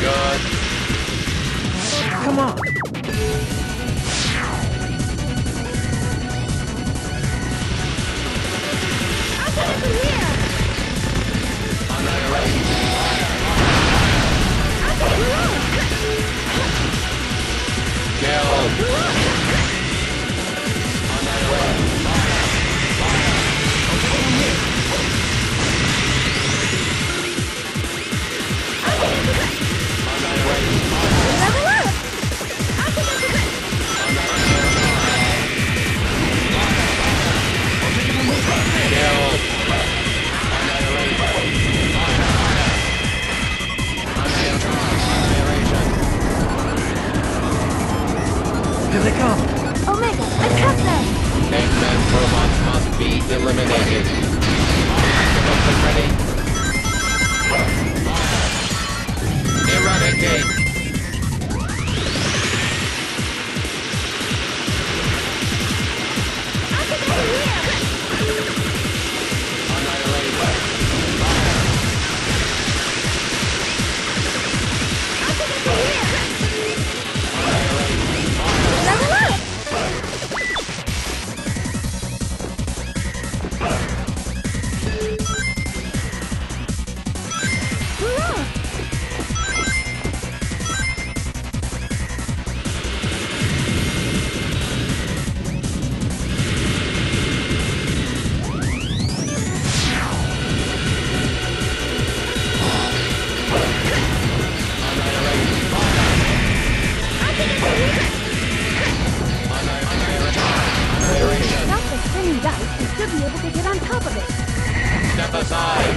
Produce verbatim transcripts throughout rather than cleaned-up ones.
Good. Come on. I'll take it from here. Annihilate. I'll take it from Kill. Annihilate. Level up. I'll take it from Kill. Here they come. Omega, attack them. Eggman robots must be eliminated. Weapon ready. Eradicate. I'll take it from here. Annihilate. I'll take it from here. Level up. Hurrah! I'll take it from here. Stop the spinning dice and should be able to get on top of it. Step aside.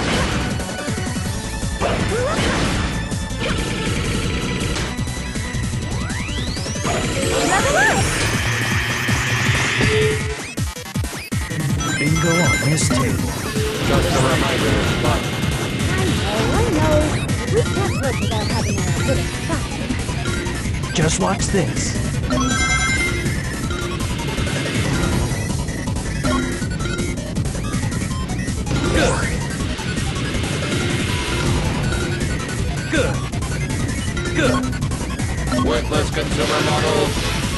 Level up! Bingo on this table. Just a reminder, but I know, I know. We can't work without having a bit of fun. Just watch this. Good. Good. Good. worthless consumer models.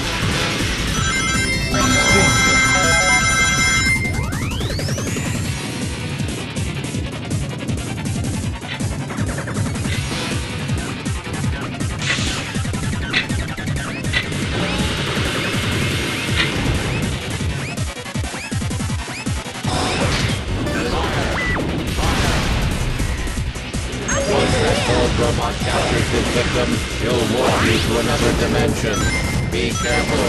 Robot captures his victim, he'll warp you to another dimension. Be careful.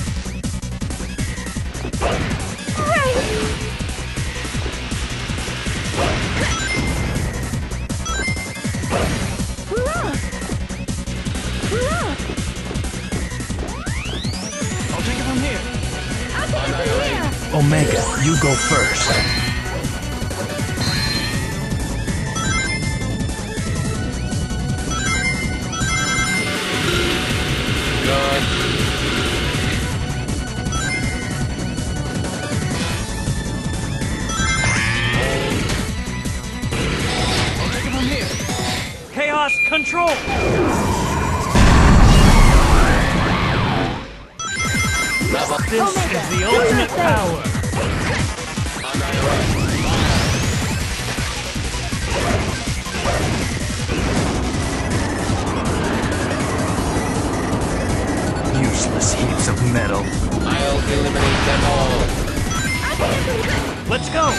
Hurrah! Hurrah! I'll take it from here. I'll take it from here! Omega, you go first. Good. I'll take it from here. Chaos control. This Omega, is the do ultimate your thing. power. Useless heaps of metal. I'll eliminate them all. I'll take it from here! Let's go.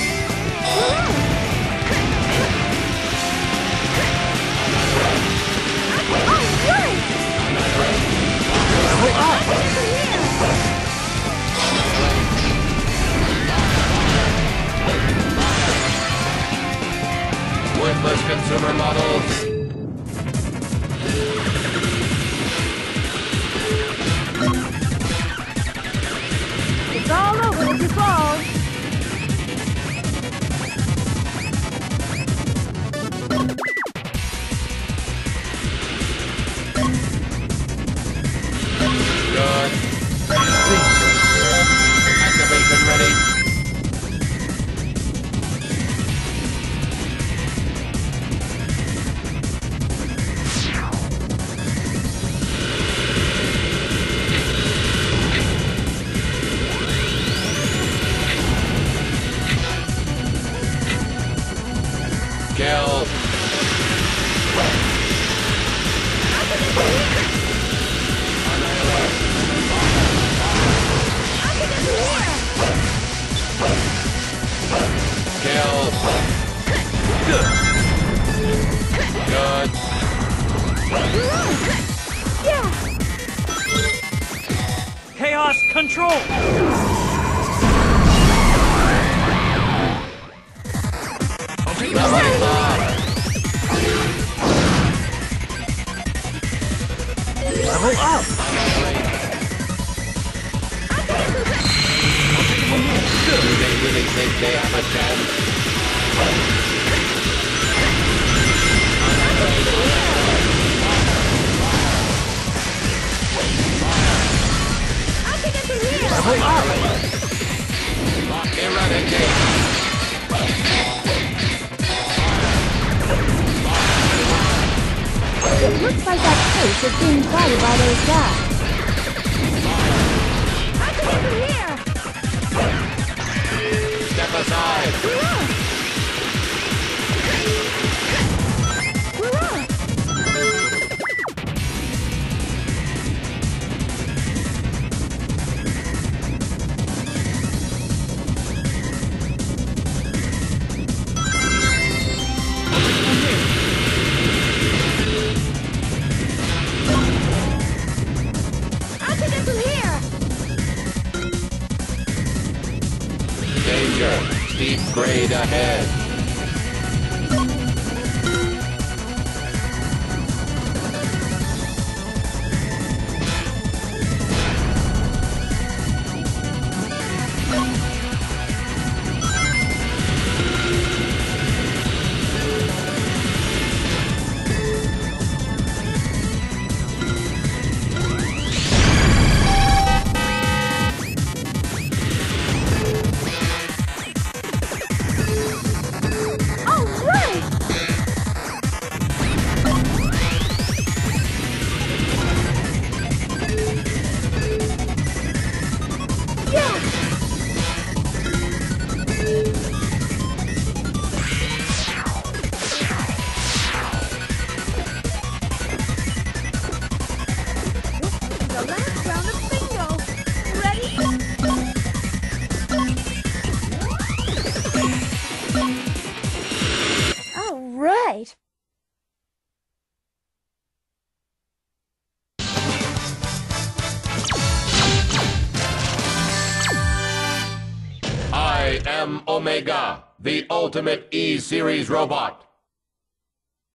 Worthless consumer models. It's all over if you fall. Yeah! Chaos control! Leveling up! Level up! Do they really think they have a chance? I'll take it from here! Level up! Eradicate! It looks like that case is being guarded by those guys. I'll take it from here! Step aside! Hurrah! I'll take it from here! Danger! Steep grade ahead! All right! Yeah! The last round of bingo! Ready? All right! I am Omega, the ultimate E-Series robot.